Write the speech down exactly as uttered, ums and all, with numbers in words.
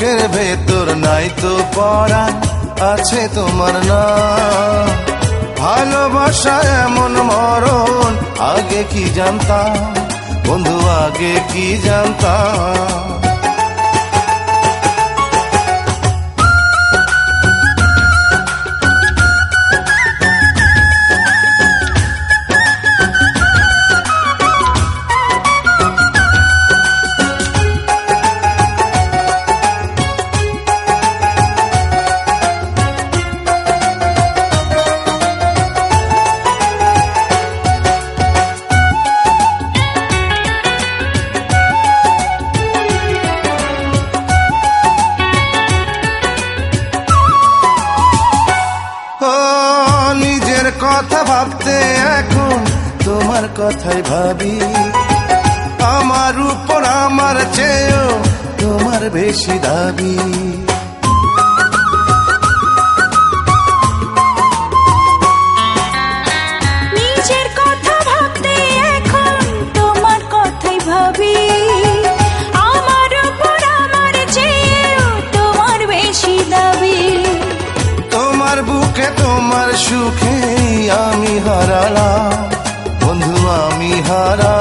বুকের ভেতর নাই তো পড়া আছে তোমার নাম। ভালোবাসা এমন মরণ আগে কি জানতাম বন্ধু, আগে কি জানতাম। কথা ভাবতে এখন তোমার কথাই ভাবি, আমার উপর আমার চেয়েও তোমার বেশি দাবি। নিজের কথা ভাবতে এখন তোমার কথাই ভাবি, আমার উপর আমার চেয়েও তোমার বেশি দাবি। তোমার বুকে তোমার সুখে আমি হারালাম বন্ধু, আমি হারা